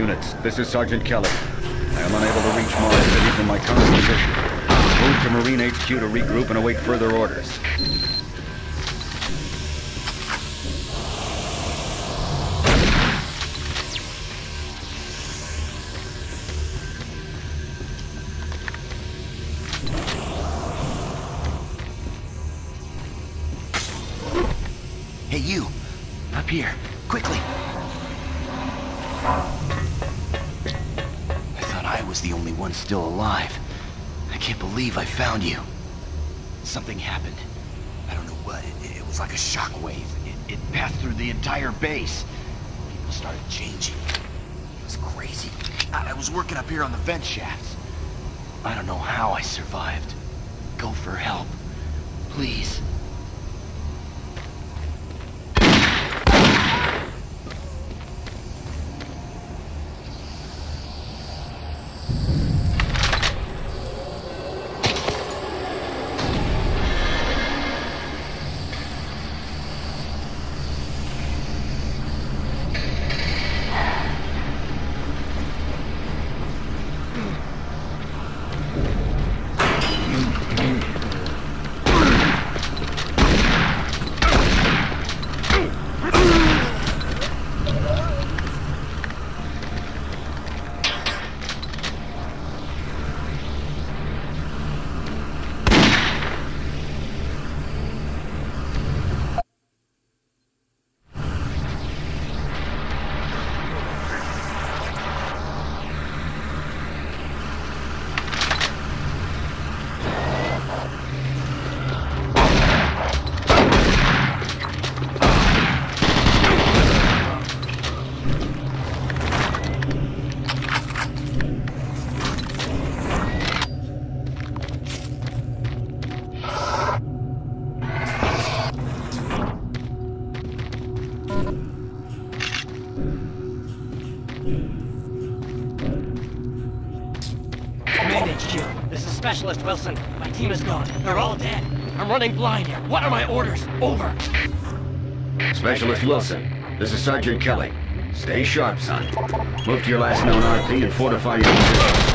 units. This is Sergeant Kelly. I am unable to reach Mars City from my current position. Move to Marine HQ to regroup and await further orders. Hey, you! Up here, quickly! I thought I was the only one still alive. I can't believe I found you. Something happened. I don't know what. It was like a shockwave. It passed through the entire base. People started changing. It was crazy. I was working up here on the vent shafts. I don't know how I survived. Go for help. Please. Specialist Wilson, my team is gone. They're all dead. I'm running blind here. What are my orders? Over. Specialist Wilson, this is Sergeant Kelly. Stay sharp, son. Move to your last known RP and fortify your position.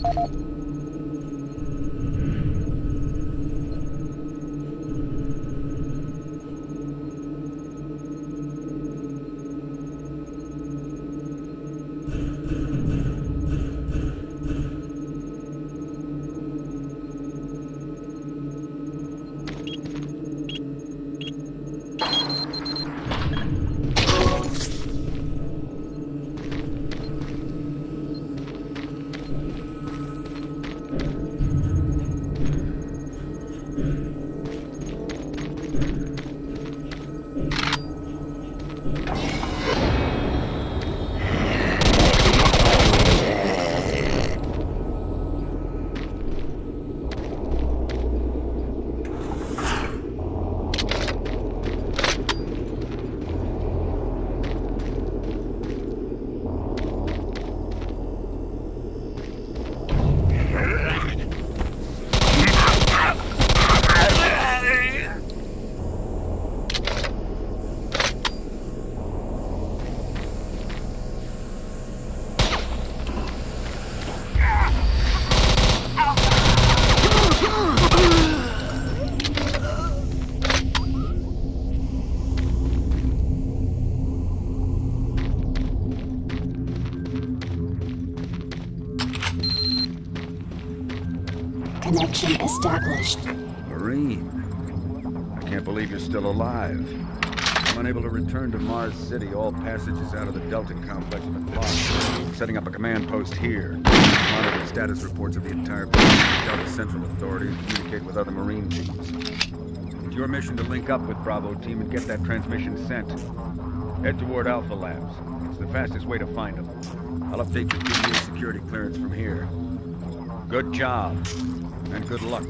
Connection established. Marine, I can't believe you're still alive. I'm unable to return to Mars City. All passages out of the Delta complex have been blocked. Setting up a command post here. Monitor status reports of the entire Delta Central Authority and communicate with other Marine teams. It's your mission to link up with Bravo Team and get that transmission sent. Head toward Alpha Labs. It's the fastest way to find them. I'll update your PDA security clearance from here. Good job. And good luck.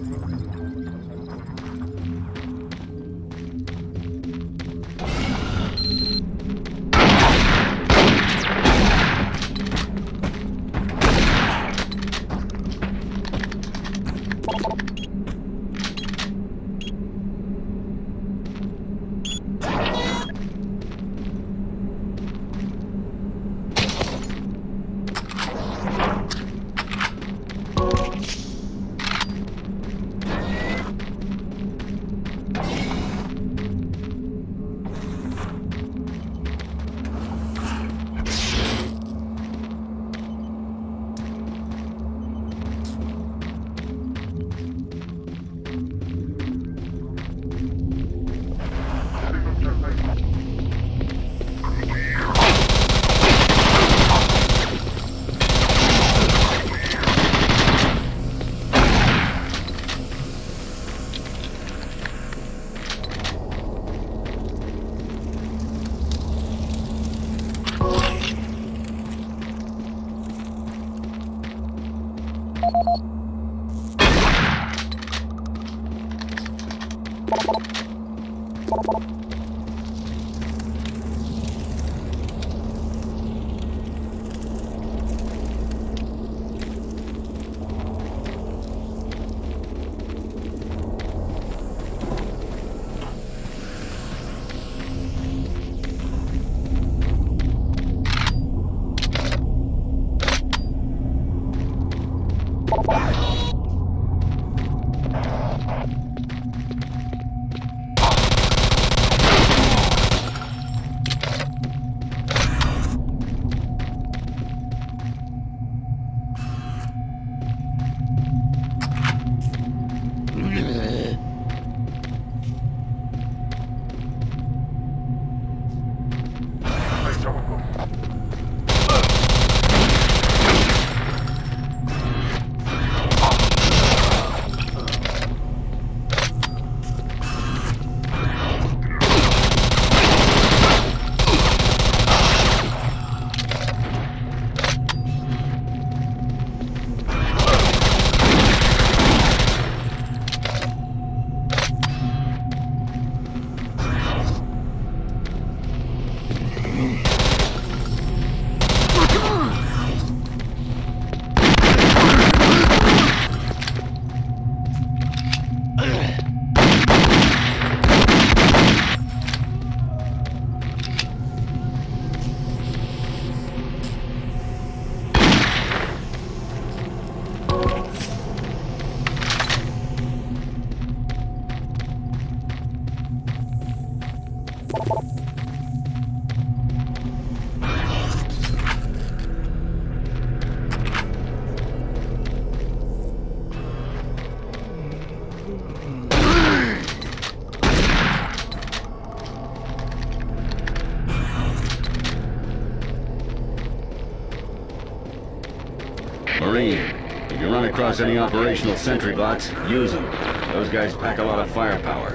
Marine, if you run across any operational sentry bots, use them. Those guys pack a lot of firepower.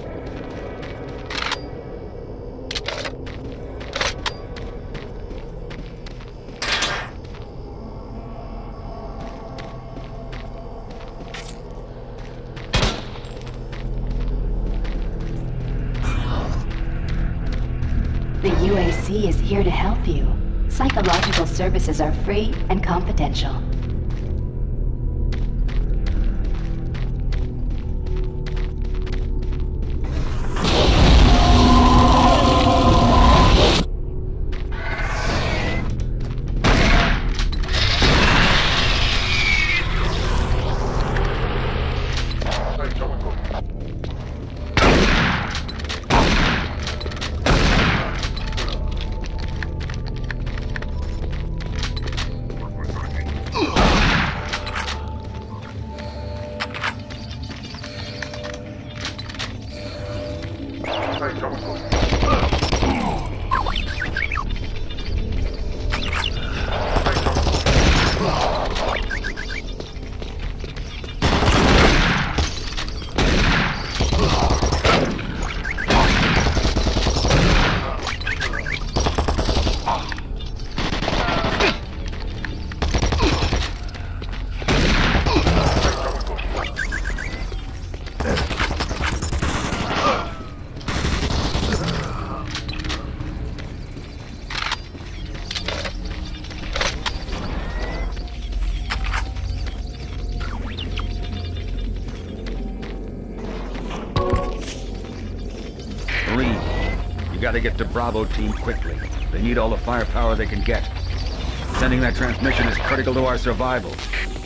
The UAC is here to help you. Psychological services are free and confidential. Marine, you gotta get to Bravo team quickly. They need all the firepower they can get. Sending that transmission is critical to our survival.